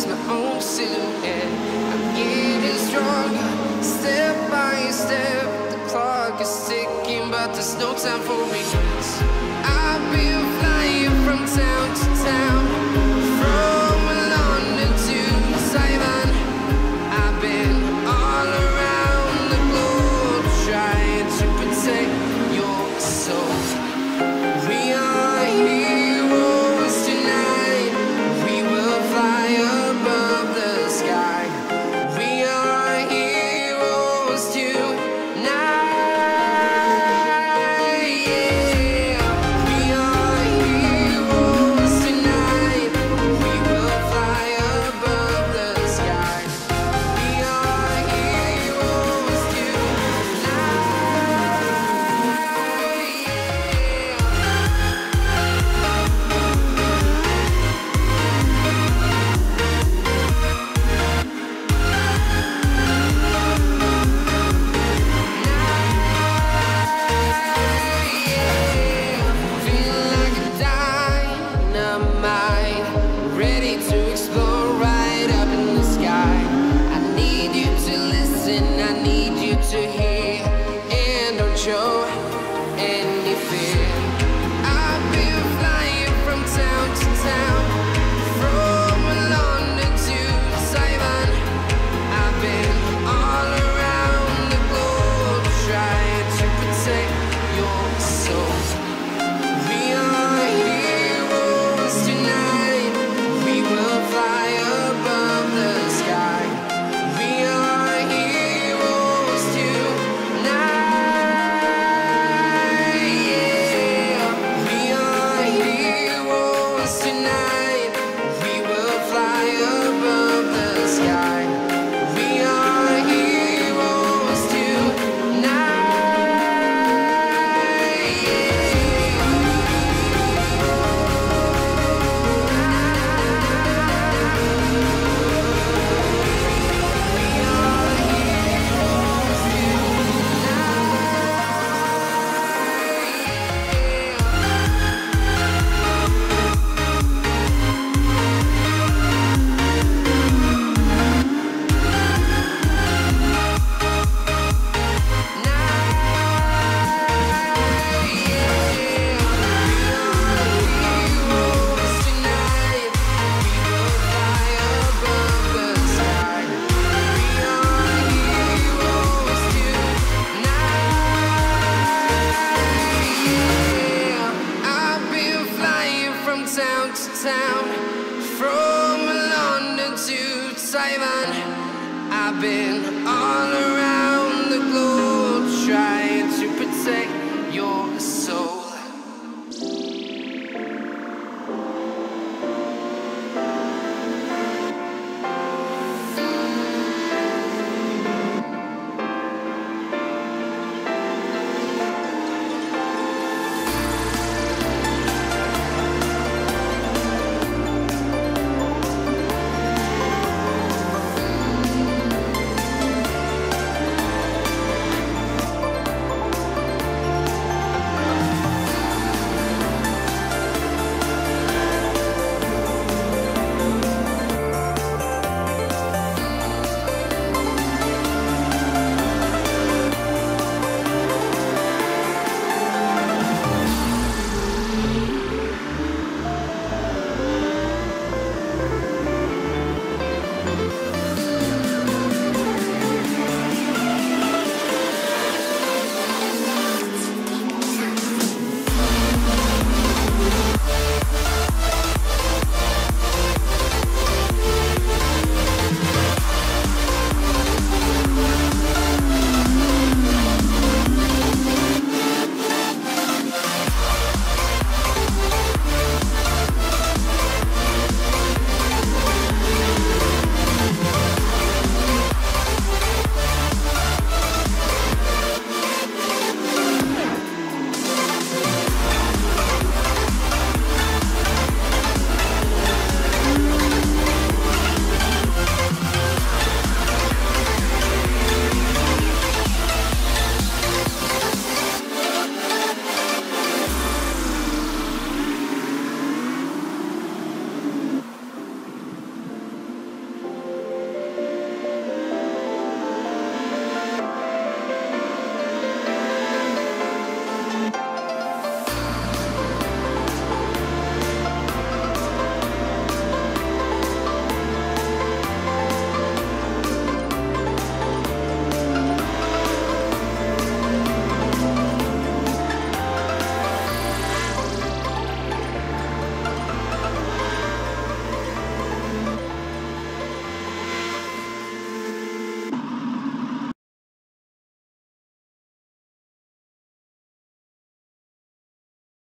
lose my own silhouette. I'm getting stronger, step by step. The clock is ticking, but there's no time for regrets. I've been flying from town to town, from London to Taiwan. I've been all around the globe trying to protect your soul. We are heroes tonight. We will fly above the sky. We are heroes tonight. Yeah. We are heroes tonight. We will fly above the sky. We are heroes tonight. Feeling like a dynamite, ready to explore right up in the sky. I need you to listen, I need you to hear, and don't show any fear. I've been flying from town to town, from London to Taiwan. I've been all around the globe trying to protect your soul. We are heroes tonight. We will fly above the sky. We are heroes tonight. Yeah. We are heroes tonight. We will fly above the sky. We are heroes tonight. I've been flying from town to town, from London to Taiwan. I've been all around the globe trying to protect your